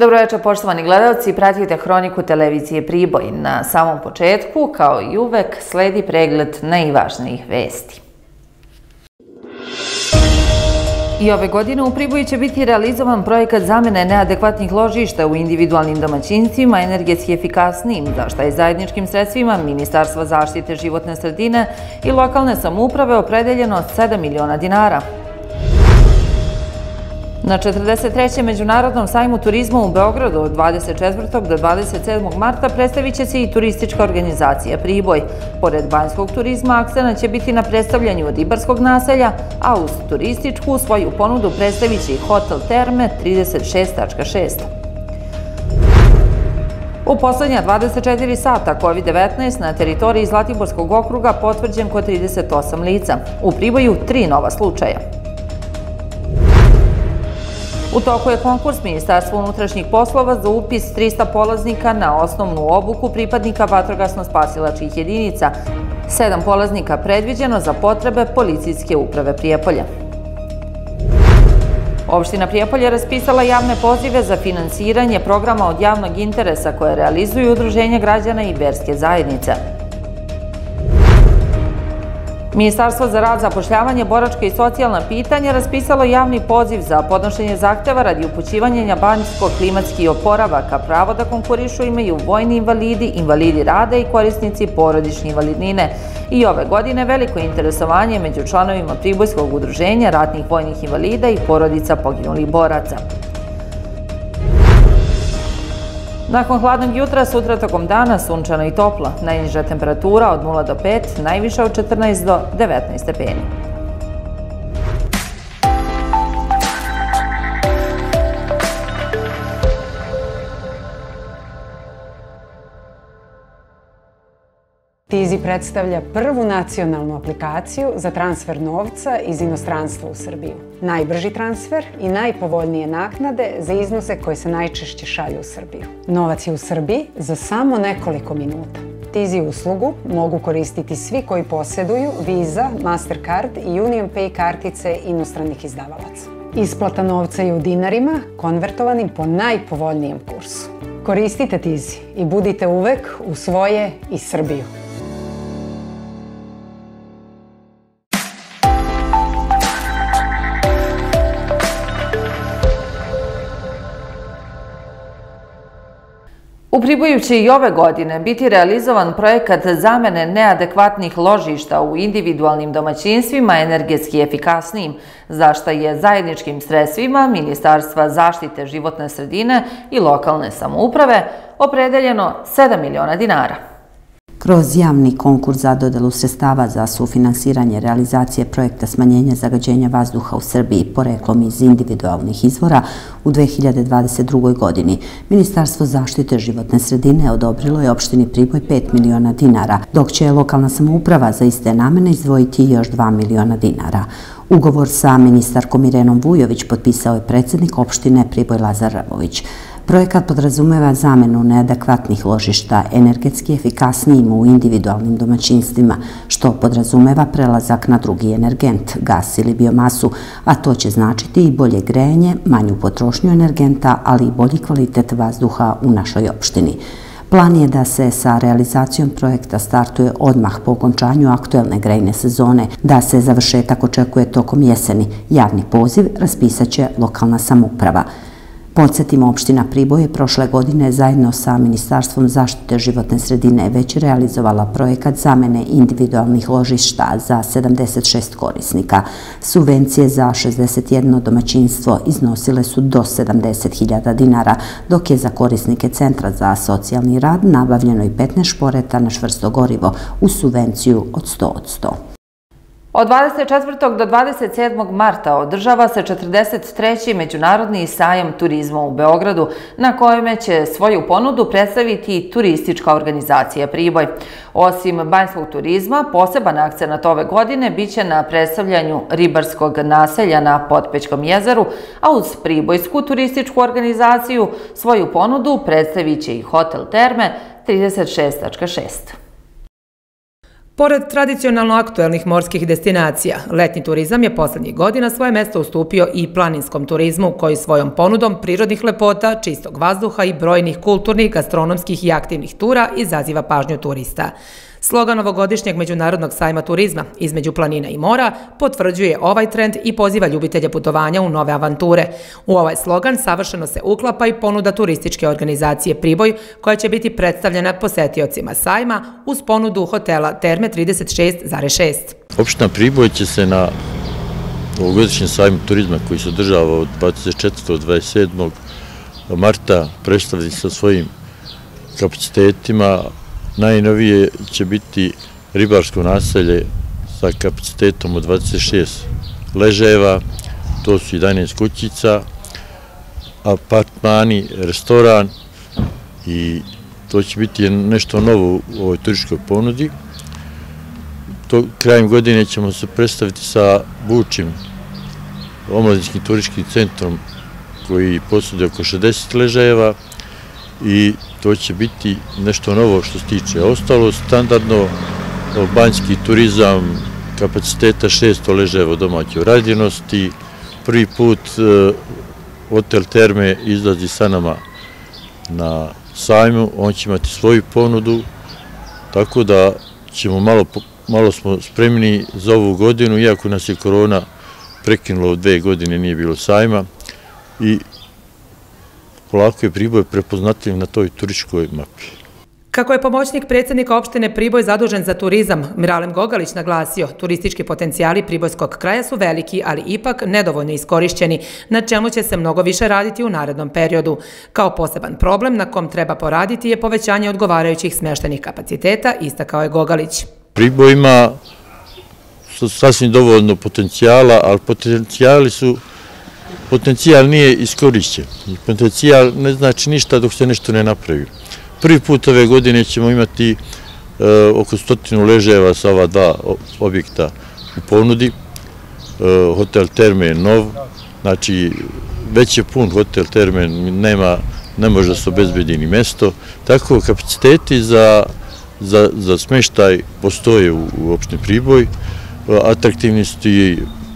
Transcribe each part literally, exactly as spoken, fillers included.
Dobro večer, poštovani gledalci, pratite Hroniku televizije Priboj. Na samom početku, kao i uvek, sledi pregled najvažnijih vesti. I ove godine u Priboju će biti realizovan projekat zamene neadekvatnih ložišta u individualnim domaćinstvima energetski efikasnijim, za što je zajedničkim sredstvima Ministarstva zaštite životne sredine i lokalne samouprave opredeljeno sedam miliona dinara. Na četrdeset trećem Međunarodnom sajmu turizma u Beogradu od dvadeset četvrtog do dvadeset sedmog marta predstavit će se i turistička organizacija Priboj. Pored banjskog turizma, akcenat će biti na predstavljanju ribarskog naselja, a uz turističku svoju ponudu predstavit će i hotel Terme trideset šest tačka šest. U poslednja dvadeset četiri sata kovid devetnaest na teritoriji Zlatiborskog okruga potvrđen kod trideset osam lica. U Priboju tri nova slučaja. U toku je konkurs Ministarstva unutrašnjih poslova za upis trista polaznika na osnovnu obuku pripadnika vatrogasno-spasilačkih jedinica. Sedam polaznika predviđeno za potrebe Policijske uprave Prijepolje. Opština Prijepolje raspisala javne pozive za finansiranje programa od javnog interesa koje realizuju udruženja građana i verske zajednice. Ministarstvo za rad, zapošljavanje, boračka i socijalna pitanja raspisalo javni poziv za podnošenje zahteva radi upućivanja banjsko-klimatski oporavak, a pravo da konkurišu imaju vojni invalidi, invalidi rada i korisnici porodične invalidnine. I ove godine veliko interesovanje među članovima Pribojskog udruženja ratnih vojnih invalida i porodica poginulih boraca. Nakon hladnog jutra, sutra tokom dana sunčano i toplo. Najniža temperatura od nula do pet, najviša od četrnaest do devetnaest stepeni. Tizi predstavlja prvu nacionalnu aplikaciju za transfer novca iz inostranstva u Srbiju. Najbrži transfer i najpovoljnije naknade za iznose koje se najčešće šalju u Srbiju. Novac je u Srbiji za samo nekoliko minuta. Tizi uslugu mogu koristiti svi koji posjeduju Visa, Mastercard i Union Pay kartice inostranih izdavalaca. Isplata novca je u dinarima, konvertovanim po najpovoljnijem kursu. Koristite Tizi i budite uvek u svoje i Srbiju. U Priboju će i ove godine biti realizovan projekat zamene neadekvatnih ložišta u individualnim domaćinstvima energetski efikasnijim, za što je zajedničkim sredstvima Ministarstva zaštite životne sredine i lokalne samouprave opredeljeno sedam miliona dinara. Kroz javni konkurs za dodelu sredstava za sufinansiranje realizacije projekta smanjenja zagađenja vazduha u Srbiji poreklom iz individualnih izvora u dve hiljade dvadeset drugoj. godini, Ministarstvo zaštite životne sredine odobrilo je opštini Priboj pet miliona dinara, dok će lokalna samouprava za iste namene izdvojiti još dva miliona dinara. Ugovor sa ministarkom Irenom Vujović potpisao je predsjednik opštine Priboj Lazar Ravović. Projekat podrazumeva zamenu neadekvatnih ložišta energetski efikasnijim u individualnim domaćinstvima, što podrazumeva prelazak na drugi energent, gas ili biomasu, a to će značiti i bolje grejanje, manju potrošnju energenta, ali i bolji kvalitet vazduha u našoj opštini. Plan je da se sa realizacijom projekta startuje odmah po okončanju aktuelne grejne sezone, da se završetak očekuje tokom jeseni. Javni poziv raspisaće lokalna samouprava. Podsjetimo, opština Priboj je prošle godine zajedno sa Ministarstvom zaštite životne sredine već realizovala projekat zamene individualnih ložišta za sedamdeset šest korisnika. Subvencije za šezdeset jedno domaćinstvo iznosile su do sedamdeset hiljada dinara, dok je za korisnike Centra za socijalni rad nabavljeno i petnaest šporeta na čvrsto gorivo uz subvenciju od sto od sto. Od dvadeset četvrtog do dvadeset sedmog marta održava se četrdeset treći Međunarodni sajam turizma u Beogradu, na kojem će svoju ponudu predstaviti turistička organizacija Priboj. Osim banjskog turizma, poseban akcenat ove godine biće na predstavljanju ribarskog naselja na Potpećkom jezeru, a uz Pribojsku turističku organizaciju svoju ponudu predstavit će i hotel Terme trideset šest tačka šest. Pored tradicionalno aktuelnih morskih destinacija, letnji turizam je poslednjih godina svoje mesto ustupio i planinskom turizmu, koji svojom ponudom prirodnih lepota, čistog vazduha i brojnih kulturnih, gastronomskih i aktivnih tura izaziva pažnju turista. Slogan ovogodišnjeg Međunarodnog sajma turizma između planina i mora potvrđuje ovaj trend i poziva ljubitelje putovanja u nove avanture. U ovaj slogan savršeno se uklapa i ponuda turističke organizacije Priboj, koja će biti predstavljena posetiocima sajma uz ponudu hotela Terme trideset šest zarez šest. Opština Priboj će se na ovogodišnjem sajmu turizma koji se održava od dvadeset četvrtog do dvadeset sedmog marta predstaviti sa svojim kapacitetima. Najnovije će biti ribarsko naselje sa kapacitetom od dvadeset šest ležajeva, to su jedanaest kućica, apartmani, restoran i to će biti nešto novo u ovoj turističkoj ponudi. Krajem godine ćemo se predstaviti sa budućim omladinskim turističkim centrom koji posjeduje oko šezdeset ležajeva i to će biti nešto novo što se tiče. Ostalo standardno banjski turizam kapaciteta šesto ležajeva domaće uradjenosti. Prvi put hotel Terme izlazi sa nama na sajmu, on će imati svoju ponudu, tako da ćemo malo, malo smo spremni za ovu godinu, iako nas je korona prekinulo dve godine, nije bilo sajma i polako je Priboj prepoznatljiv na toj turističkoj mapi. Kako je pomoćnik predsjednika opštine Priboj zadužen za turizam, Miralem Gogalić naglasio, turistički potencijali pribojskog kraja su veliki, ali ipak nedovoljno iskorišćeni, na čemu će se mnogo više raditi u narednom periodu. Kao poseban problem na kom treba poraditi je povećanje odgovarajućih smještajnih kapaciteta, istakao je Gogalić. Priboj ima sasvim dovoljno potencijala, ali potencijali su Potencijal nije iskorišćen. Potencijal ne znači ništa dok se nešto ne napravi. Prvi put ove godine ćemo imati oko stotinu ležajeva sa ova dva objekta u ponudi. Hotel Terme je nov, znači već je pun hotel Terme, ne može da se obezbedi ni mesto. Tako kapaciteti za smeštaj postoje u opštini Priboj. Atraktivni su i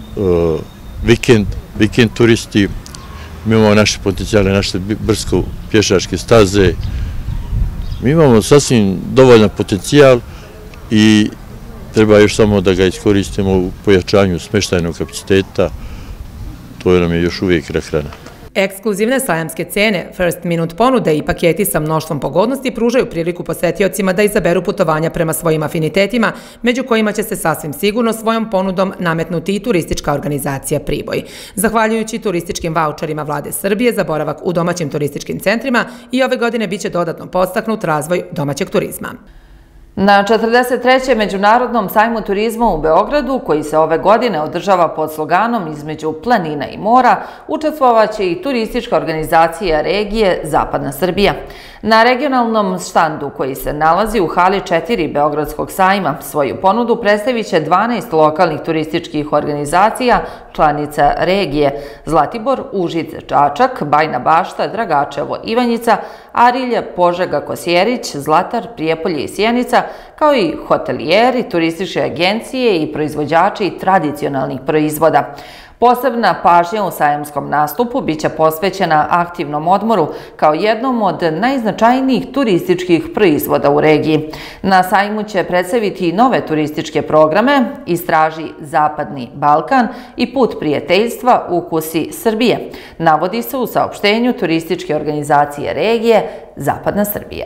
vikend, vikend turisti, mi imamo naše potencijale, naše brdsko-pješačke staze, mi imamo sasvim dovoljan potencijal i treba još samo da ga iskoristimo u pojačanju smeštajnog kapaciteta, to nam je još uvijek prehrana. Ekskluzivne sajamske cene, first minute ponude i paketi sa mnoštvom pogodnosti pružaju priliku posetiocima da izaberu putovanja prema svojim afinitetima, među kojima će se sasvim sigurno svojom ponudom nametnuti i turistička organizacija Priboj. Zahvaljujući turističkim vaučerima Vlade Srbije za boravak u domaćim turističkim centrima i ove godine biće dodatno podstaknut razvoj domaćeg turizma. Na četrdeset trećem Međunarodnom sajmu turizma u Beogradu, koji se ove godine održava pod sloganom između planina i mora, učestvovaće i turistička organizacija regije Zapadna Srbija. Na regionalnom štandu koji se nalazi u hali četiri Beogradskog sajma svoju ponudu predstavit će dvanaest lokalnih turističkih organizacija, članica regije Zlatibor, Užice, Čačak, Bajna Bašta, Dragačevo, Ivanjica, Arilje, Požega, Kosjerić, Zlatar, Prijepolje i Sjenica, kao i hotelijeri, turističke agencije i proizvođači tradicionalnih proizvoda. Posebna pažnja u sajamskom nastupu biće posvećena aktivnom odmoru kao jednom od najznačajnijih turističkih proizvoda u regiji. Na sajmu će predstaviti i nove turističke programe Istraži Zapadni Balkan i Put prijateljstva Ukusi Srbije, navodi se u saopštenju turističke organizacije regije Zapadna Srbija.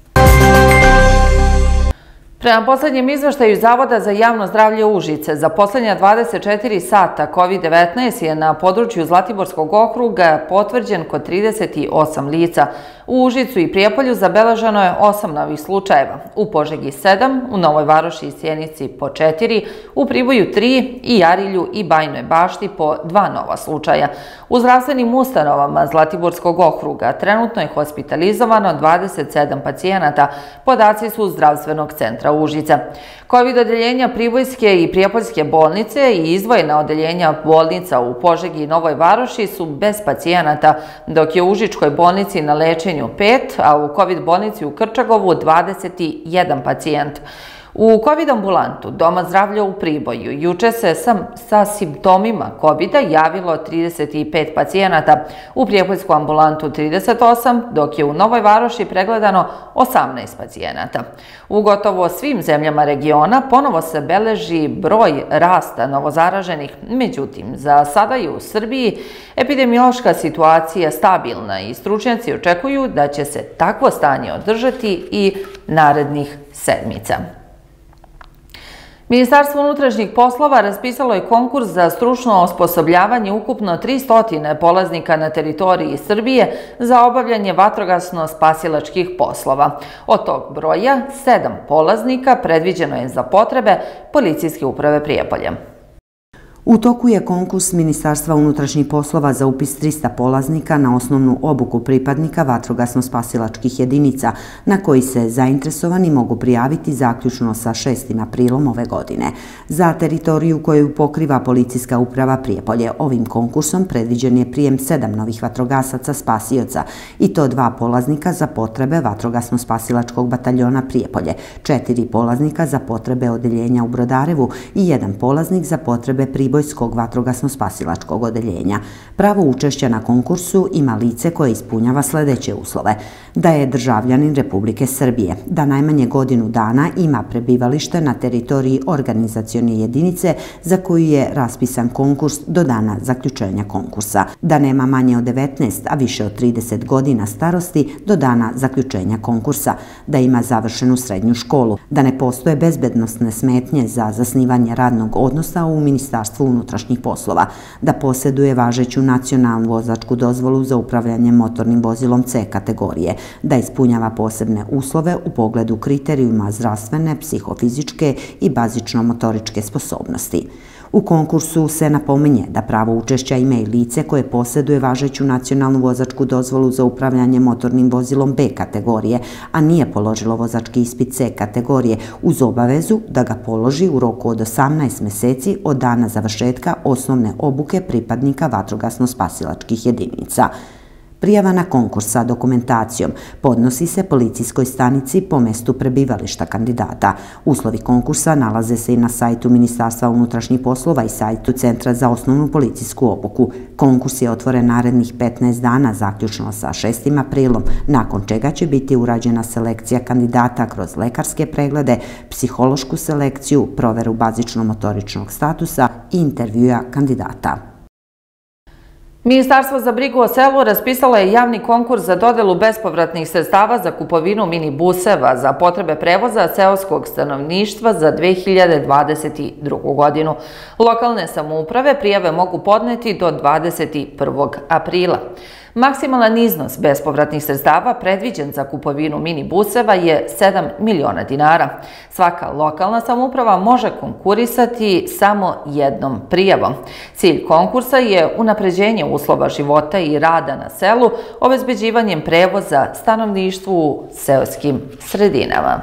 Prema poslednjem izveštaju Zavoda za javno zdravlje Užice, za poslednja dvadeset četiri sata kovid devetnaest je na području Zlatiborskog okruga potvrđen kod trideset osam lica. U Užicu i Prijepolju zabeleženo je osam novih slučajeva, u Požegi sedam, u Novoj Varoši i Sjenici po četiri, u Priboju tri i Arilju i Bajnoj Bašti po dva nova slučaja. U zdravstvenim ustanovama Zlatiborskog okruga trenutno je hospitalizovano dvadeset sedam pacijenata, podaci su Zdravstvenog centra Užica. Kovid odeljenja Pribojske i Prijepoljske bolnice i izdvojena odeljenja bolnica u Požegi i Novoj Varoši su bez pacijenata, dok je u Užičkoj bolnici na lečenju pet, a u kovid bolnici u Krčagovu dvadeset jedan pacijent. U kovid ambulantu Doma zdravlja u Priboju juče se sa, sa simptomima kovida javilo trideset pet pacijenata, u prijepoljsku ambulantu trideset osam, dok je u Novoj Varoši pregledano osamnaest pacijenata. U gotovo svim zemljama regiona ponovo se beleži broj rasta novozaraženih, međutim, za sada je u Srbiji epidemiološka situacija stabilna i stručnjaci očekuju da će se takvo stanje održati i narednih sedmica. Ministarstvo unutrašnjih poslova raspisalo je konkurs za stručno osposobljavanje ukupno tristo polaznika na teritoriji Srbije za obavljanje vatrogasno-spasilačkih poslova. Od tog broja, sedam polaznika predviđeno je za potrebe Policijske uprave Prijepolje. U toku je konkurs Ministarstva unutrašnjih poslova za upis trista polaznika na osnovnu obuku pripadnika vatrogasno-spasilačkih jedinica, na koji se zainteresovani mogu prijaviti zaključno sa šestim aprilom ove godine. Za teritoriju koju pokriva Policijska uprava Prijepolje, ovim konkursom predviđen je prijem sedam novih vatrogasaca spasioca, i to dva polaznika za potrebe vatrogasno-spasilačkog bataljona Prijepolje, četiri polaznika za potrebe odeljenja u Brodarevu i jedan polaznik za potrebe Pribojskog vatrogasno-spasilačkog odeljenja. Pravo učešća na konkursu ima lice koje ispunjava sljedeće uslove: da je državljanin Republike Srbije, da najmanje godinu dana ima prebivalište na teritoriji organizacione jedinice za koju je raspisan konkurs do dana zaključenja konkursa, da nema manje od devetnaest, a više od trideset godina starosti do dana zaključenja konkursa, da ima završenu srednju školu, da ne postoje bezbednosne smetnje za zasnivanje radnog odnosa u Ministarstvu unutrašnjih poslova, da posjeduje važeću nacionalnu vozačku dozvolu za upravljanje motornim vozilom C kategorije, da ispunjava posebne uslove u pogledu kriterijuma zdravstvene, psihofizičke i bazično-motoričke sposobnosti. U konkursu se napominje da pravo učešća ima i lice koje posjeduje važeću nacionalnu vozačku dozvolu za upravljanje motornim vozilom B kategorije, a nije položilo vozački ispit C kategorije, uz obavezu da ga položi u roku od osamnaest meseci od dana završetka osnovne obuke pripadnika vatrogasno-spasilačkih jedinica. Prijava na konkurs sa dokumentacijom podnosi se policijskoj stanici po mestu prebivališta kandidata. Uslovi konkursa nalaze se i na sajtu Ministarstva unutrašnjih poslova i sajtu Centra za osnovnu policijsku obuku. Konkurs je otvoren narednih petnaest dana, zaključno sa šestim aprilom, nakon čega će biti urađena selekcija kandidata kroz lekarske preglede, psihološku selekciju, proveru bazično-motoričnog statusa i intervjua kandidata. Ministarstvo za brigu o selu raspisalo je javni konkurs za dodelu bespovratnih sredstava za kupovinu minibuseva za potrebe prevoza seoskog stanovništva za dve hiljade dvadeset drugu. godinu. Lokalne samouprave prijave mogu podneti do dvadeset prvog aprila. Maksimalan iznos bespovratnih sredstava predviđen za kupovinu minibuseva je sedam miliona dinara. Svaka lokalna samouprava može konkurisati samo jednom prijavom. Cilj konkursa je unapređenje uslova života i rada na selu, obezbeđivanjem prevoza stanovništvu u seoskim sredinama.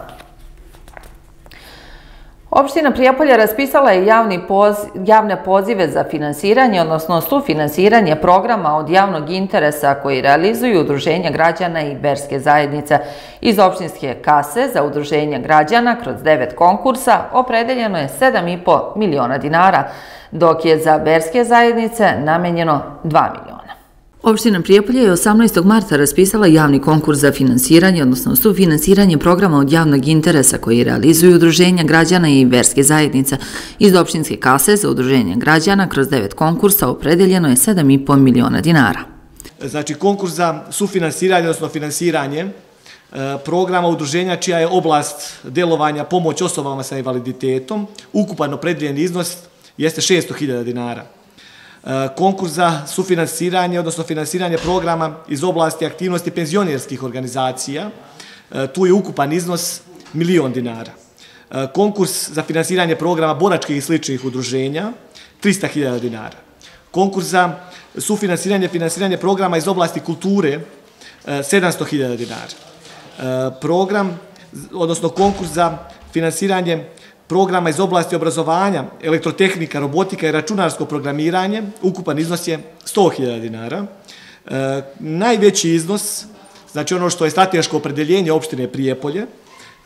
Opština Prijepolje raspisala je javni poziv, javne pozive za finansiranje, odnosno sufinansiranje programa od javnog interesa koji realizuju udruženja građana i verske zajednice. Iz opštinske kase za udruženja građana kroz devet konkursa opredeljeno je sedam i po miliona dinara, dok je za verske zajednice namenjeno dva miliona. Opština Prijepolje je osamnaestog marta raspisala javni konkurs za finansiranje, odnosno sufinansiranje programa od javnog interesa koji realizuju udruženja građana i verske zajednice. Iz opštinske kase za udruženja građana kroz devet konkursa opredeljeno je sedam i po miliona dinara. Znači, konkurs za sufinansiranje, odnosno finansiranje programa udruženja čija je oblast delovanja pomoć osobama sa invaliditetom, ukupan opredeljen iznos jeste šesto hiljada dinara. Konkurs za sufinansiranje, odnosno finansiranje programa iz oblasti aktivnosti penzionerskih organizacija, tu je ukupan iznos milion dinara. Konkurs za finansiranje programa boračkih i sličnih udruženja, trista hiljada dinara. Konkurs za sufinansiranje i finansiranje programa iz oblasti kulture, sedamsto hiljada dinara. Program, odnosno konkurs za finansiranje programa iz oblasti obrazovanja, elektrotehnika, robotika i računarsko programiranje, ukupan iznos je sto hiljada dinara. Najveći iznos, znači ono što je strateško opredeljenje opštine Prijepolje,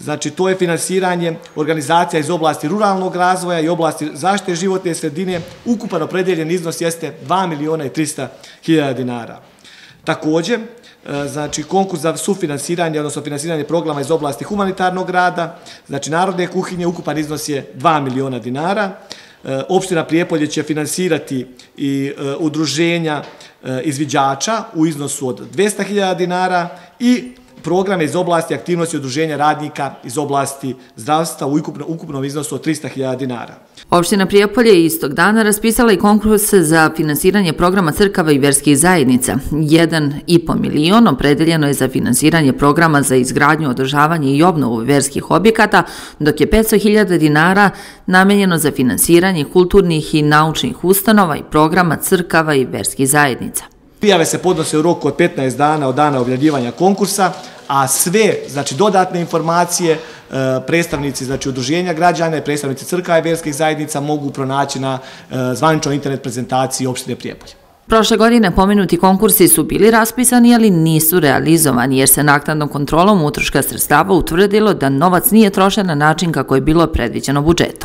znači to je finansiranje organizacija iz oblasti ruralnog razvoja i oblasti zaštite životne sredine. Ukupan opredeljen iznos jeste dva miliona i trista hiljada dinara. Također, znači konkurs za sufinansiranje, odnosno finansiranje programa iz oblasti humanitarnog rada, znači narodne kuhinje, ukupan iznos je dva miliona dinara. Opština Prijepolje će finansirati i udruženja izviđača u iznosu od dvesta hiljada dinara i programe iz oblasti aktivnosti udruženja radnika iz oblasti zdravstva u ukupnom iznosu od trista hiljada dinara. Opština Prijepolje je istog dana raspisala i konkurs za finansiranje programa crkava i verskih zajednica. Jedan i po milion opredeljeno je za finansiranje programa za izgradnju, održavanje i obnovu verskih objekata, dok je petsto hiljada dinara namenjeno za finansiranje kulturnih i naučnih ustanova i programa crkava i verskih zajednica. Prijave se podnose u roku od petnaest dana od dana objavljivanja konkursa, a sve, znači dodatne informacije, predstavnici, znači udruženja građana i predstavnici crkava i verskih zajednica mogu pronaći na zvaničnoj internet prezentaciji opštine Prijepolje. Prošle godine pomenuti konkursi su bili raspisani, ali nisu realizovani, jer se naknadnom kontrolom utroška sredstava utvrdilo da novac nije trošen na način kako je bilo predviđeno budžetom.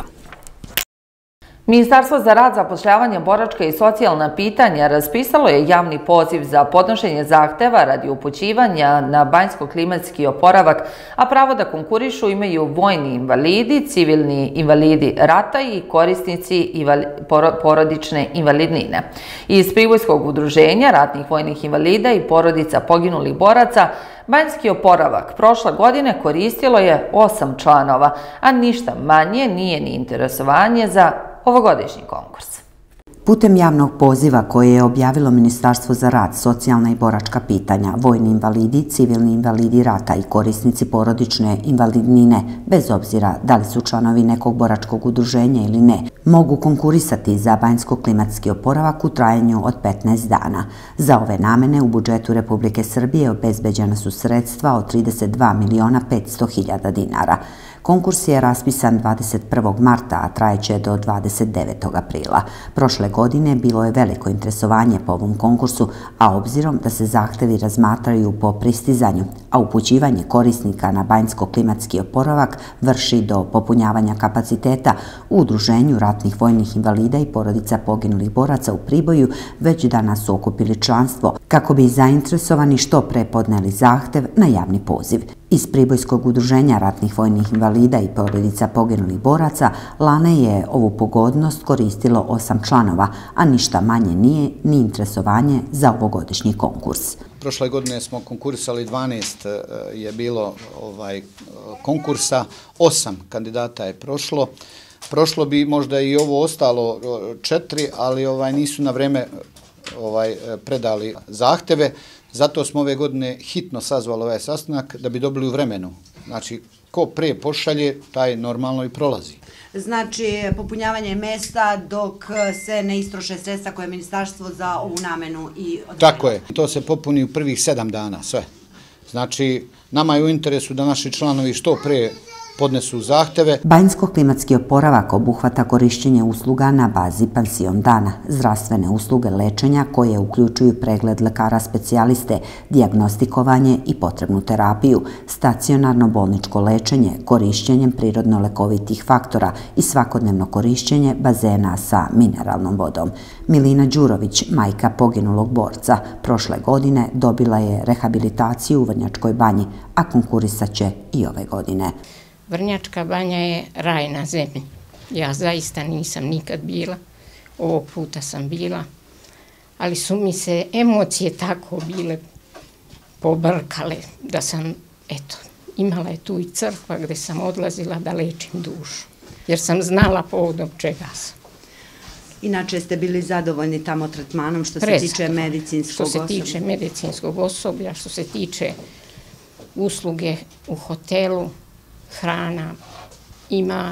Ministarstvo za rad, zapošljavanje, boračka i socijalna pitanja raspisalo je javni poziv za podnošenje zahteva radi upućivanja na banjsko-klimatski oporavak, a pravo da konkurišu imaju vojni invalidi, civilni invalidi rata i korisnici porodične invalidnine. Iz Pribojskog udruženja ratnih vojnih invalida i porodica poginulih boraca banjski oporavak prošle godine koristilo je osam članova, a ništa manje nije ni interesovanje za ovogodišnji konkurs. Putem javnog poziva koje je objavilo Ministarstvo za rad, socijalna i boračka pitanja, vojni invalidi, civilni invalidi rata i korisnici porodične invalidnine, bez obzira da li su članovi nekog boračkog udruženja ili ne, mogu konkurisati za banjsko-klimatski oporavak u trajanju od petnaest dana. Za ove namene u budžetu Republike Srbije obezbeđena su sredstva od trideset dva miliona petsto hiljada dinara. Konkurs je raspisan dvadeset prvog marta, a trajeće do dvadeset devetog aprila. Prošle godine bilo je veliko interesovanje po ovom konkursu, a obzirom da se zahtevi razmatraju po pristizanju, a upućivanje korisnika na banjsko-klimatski oporavak vrši do popunjavanja kapaciteta, u Udruženju ratnih vojnih invalida i porodica poginulih boraca u Priboju već danas su okupili članstvo kako bi zainteresovani što pre podneli zahtev na javni poziv. Iz Pribojskog udruženja ratnih vojnih invalida i porodica poginulih boraca lane je ovu pogodnost koristilo osam članova, a ništa manje nije ni interesovanje za ovogodišnji konkurs. Prošle godine smo konkurisali, dvanaest je bilo konkursa, osam kandidata je prošlo. Prošlo bi možda i ovo ostalo četiri, ali nisu na vreme predali zahteve. Zato smo ove godine hitno sazvali ovaj sastanak da bi dobili u vremenu. Znači, ko pre pošalje, taj normalno i prolazi. Znači, popunjavanje mesta dok se ne istroše sredstva koje je ministarstvo za ovu namenu i odvojilo. Tako je. To se popuni u prvih sedam dana, sve. Znači, nama je u interesu da naši članovi što pre podnesu zahteve. Banjsko-klimatski oporavak obuhvata korišćenje usluga na bazi pansion dana, zdravstvene usluge lečenja koje uključuju pregled lekara specijaliste, dijagnostikovanje i potrebnu terapiju, stacionarno bolničko lečenje, korišćenjem prirodno lekovitih faktora i svakodnevno korišćenje bazena sa mineralnom vodom. Milina Đurović, majka poginulog borca, prošle godine dobila je rehabilitaciju u Vrnjačkoj banji, a konkurisat će i ove godine. Vrnjačka banja je raj na zemlji. Ja zaista nisam nikad bila, ovog puta sam bila, ali su mi se emocije tako bile pobrkale da sam, eto, imala je tu i crkva gde sam odlazila da lečim dušu, jer sam znala povodom čega sam. Inače ste bili zadovoljni tamo tretmanom što se tiče medicinskog osoblja? Što se tiče medicinskog osoblja, što se tiče usluge u hotelu, hrana, ima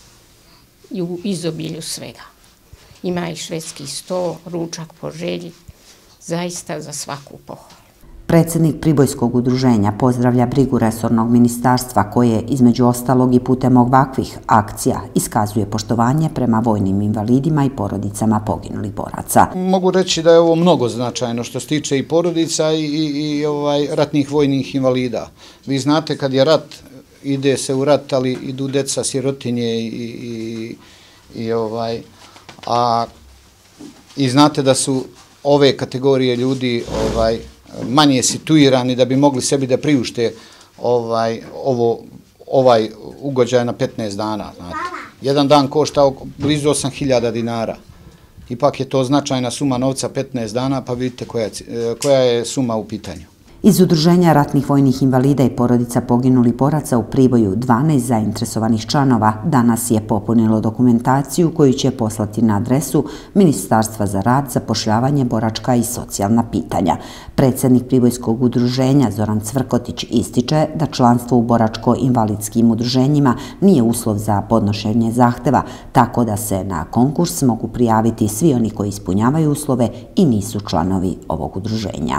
i u izobilju svega. Ima i švedski sto, ručak po želji, zaista za svaku pohvalu. Predsjednik Pribojskog udruženja pozdravlja brigu resornog ministarstva koje, između ostalog i putem ovakvih akcija, iskazuje poštovanje prema vojnim invalidima i porodicama poginulih boraca. Mogu reći da je ovo mnogo značajno što se tiče i porodica i ratnih vojnih invalida. Vi znate kad je rat ide se u rat, ali idu deca sirotinje i, i, i ovaj, a i znate da su ove kategorije ljudi ovaj, manje situirani da bi mogli sebi da priušte ovaj, ovo, ovaj ugođaj na petnaest dana. Znate. Jedan dan košta blizu osam hiljada dinara. Ipak je to značajna suma novca petnaest dana, pa vidite koja, koja je suma u pitanju. Iz Udruženja ratnih vojnih invalida i porodica poginulih boraca u Priboju dvanaest zainteresovanih članova danas je popunilo dokumentaciju koju će poslati na adresu Ministarstva za rad, zapošljavanje, boračka i socijalna pitanja. Predsjednik Pribojskog udruženja Zoran Cvrkotić ističe da članstvo u boračko-invalidskim udruženjima nije uslov za podnošenje zahteva, tako da se na konkurs mogu prijaviti svi oni koji ispunjavaju uslove i nisu članovi ovog udruženja.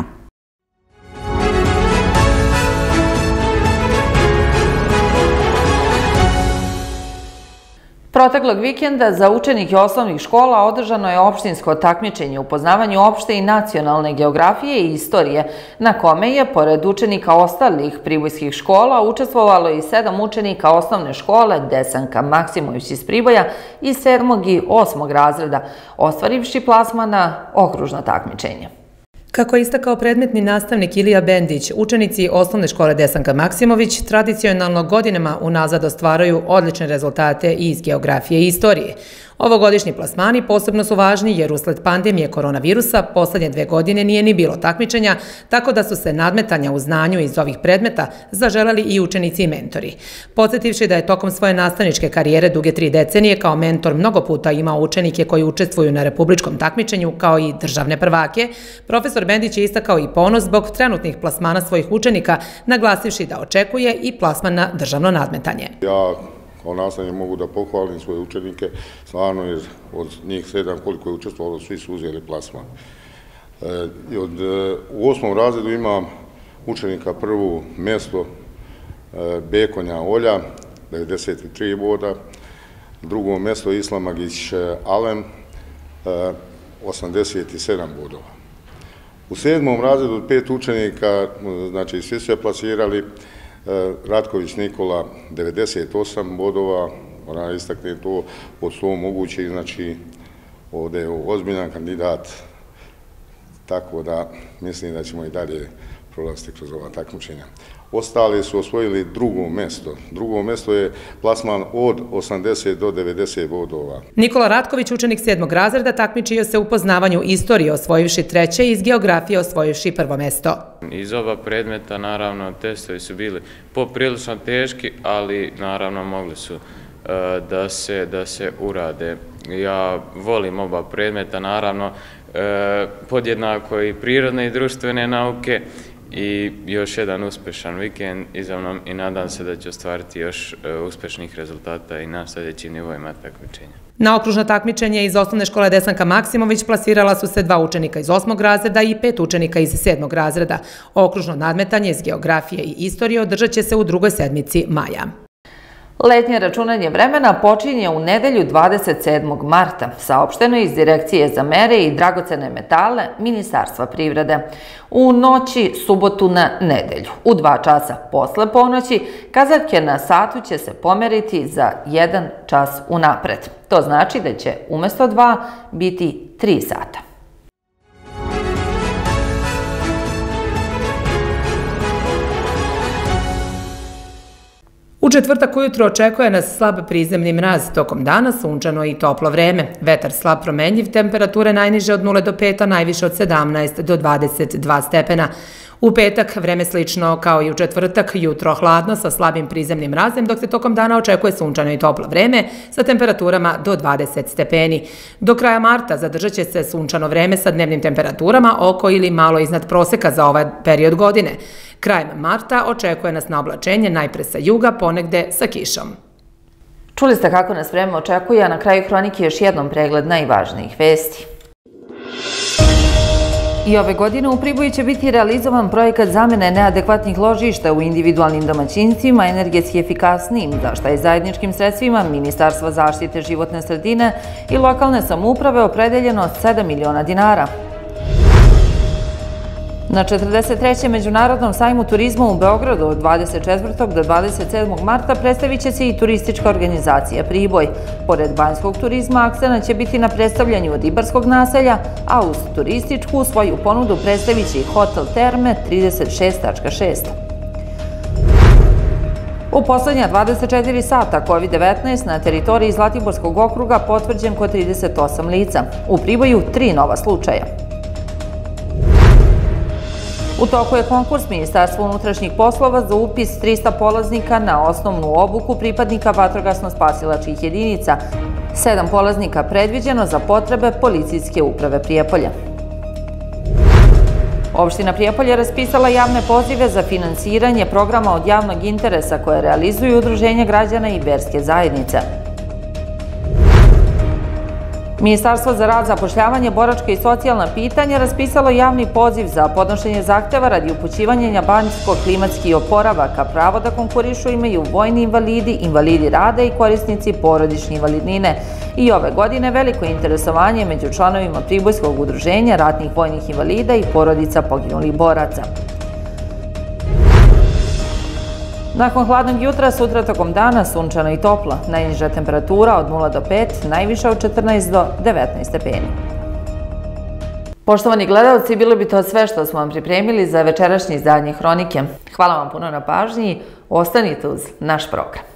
Proteklog vikenda za učenike osnovnih škola održano je opštinsko takmičenje u poznavanju opšte i nacionalne geografije i istorije, na kome je, pored učenika ostalih pribojskih škola, učestvovalo i sedam učenika osnovne škole Desanka Maksimović iz Priboja iz sedmog i osmog razreda, ostvarivši plasman na okružno takmičenje. Kako je istakao predmetni nastavnik Ilija Bendić, učenici osnovne škole Desanka Maksimović tradicionalno godinama unazad ostvaraju odlične rezultate iz geografije i istorije. Ovogodišnji plasmani posebno su važni jer usled pandemije koronavirusa poslednje dve godine nije ni bilo takmičenja, tako da su se nadmetanja u znanju iz ovih predmeta zaželeli i učenici i mentori. Podsjetivši da je tokom svoje nastavničke karijere duge tri decenije kao mentor mnogo puta imao učenike koji učestvuju na republičkom takmičenju kao i državne prvake, profesor Bendić je istakao i ponos zbog trenutnih plasmana svojih učenika, naglasivši da očekuje i plasman na državno nadmetanje. Ja kao nastavnik mogu da pohvalim svoje učenike, stvarno jer od njih sedam koliko je učestvovalo, svi su uzeli plasman. E, od, u osmom razredu imam učenika prvo mjesto e, Bekonja Olja, devedeset tri boda, drugo mjesto Islamagić Alem, e, osamdeset sedam bodova. U sedmom razredu pet učenika, znači svi su je plasirali, Ratković Nikola devedeset osam bodova, ona istakne to pod sto mogućih, znači ovdje je ozbiljan kandidat, tako da mislim da ćemo i dalje prolaziti kroz ova takmičenja. Ostali su osvojili drugo mjesto. Drugo mjesto je plasman od osamdeset do devedeset bodova. Nikola Ratković, učenik sedmog razreda, takmičio se u poznavanju istorije, osvojivši treće i iz geografije osvojivši prvo mjesto. Iz oba predmeta, naravno, testovi su bili poprilično teški, ali naravno mogli su da se, da se urade. Ja volim oba predmeta, naravno, podjednako i prirodne i društvene nauke, i još jedan uspešan vikend iza mnom i nadam se da će ostvariti još uspešnih rezultata i na sljedećim nivoima takmičenja. Na okružno takmičenje iz osnovne škole Desanka Maksimović plasirala su se dva učenika iz osmog razreda i pet učenika iz sedmog razreda. Okružno nadmetanje iz geografije i istorije održat će se u drugoj sedmici maja. Letnje računanje vremena počinje u nedelju dvadeset sedmog marta, saopšteno iz Direkcije za mere i dragocene metale Ministarstva privrede. U noći subotu na nedelju, u dva časa posle ponoći, kazaljke na satu će se pomeriti za jedan čas unapred. To znači da će umjesto dva biti tri sata. U četvrtak ujutro očekuje nas slab prizemni mraz, tokom dana sunčano i toplo vreme. Vetar slab promenljiv, temperature najniže od nula do pet, a najviše od sedamnaest do dvadeset dva stepena. U petak vreme slično kao i u četvrtak, jutro hladno sa slabim prizemnim mrazem, dok se tokom dana očekuje sunčano i toplo vreme sa temperaturama do dvadeset stepeni. Do kraja marta zadržat će se sunčano vreme sa dnevnim temperaturama oko ili malo iznad proseka za ovaj period godine. Krajem marta očekuje nas na oblačenje najpre sa juga, ponegde sa kišom. Čuli ste kako nas vreme očekuje, a na kraju hronike još jednom pregled najvažnijih vesti. I ove godine u Priboju će biti realizovan projekat zamene neadekvatnih ložišta u individualnim domaćinstvima energetski efikasnijim, za što je zajedničkim sredstvima Ministarstva zaštite životne sredine i lokalne samouprave opredeljeno sedam miliona dinara. Na četrdeset trećem Međunarodnom sajmu turizma u Beogradu od dvadeset četvrtog do dvadeset sedmog marta predstavit će se i turistička organizacija Priboj. Pored banjskog turizma, akcenat će biti na predstavljanju Ribarskog naselja, a uz turističku svoju ponudu predstavit će i hotel Terme trideset šest tačka šest. U poslednja dvadeset četiri sata kovid devetnaest na teritoriji Zlatiborskog okruga potvrđen kod trideset osam lica. U Priboju tri nova slučaja. U toku je konkurs Ministarstva unutrašnjih poslova za upis trista polaznika na osnovnu obuku pripadnika vatrogasno-spasilačkih jedinica. Sedam polaznika predviđeno za potrebe Policijske uprave Prijepolja. Opština Prijepolje raspisala javne pozive za finansiranje programa od javnog interesa koje realizuju udruženja građana i verske zajednice. Ministarstvo za rad, zapošljavanje, boračka i socijalna pitanja raspisalo javni poziv za podnošenje zahteva radi upućivanja banjsko-klimatski oporavak, a pravo da konkurišu imaju vojni invalidi, invalidi rada i korisnici porodične invalidnine. I ove godine veliko interesovanje među članovima Pribojskog udruženja ratnih vojnih invalida i porodica poginulih boraca. Nakon hladnog jutra, sutra tokom dana sunčano i toplo. Najniža temperatura od nula do pet, najviša od četrnaest do devetnaest stepeni. Poštovani gledalci, bilo bi to sve što smo vam pripremili za večerašnje izdanje Hronike. Hvala vam puno na pažnji, ostanite uz naš program.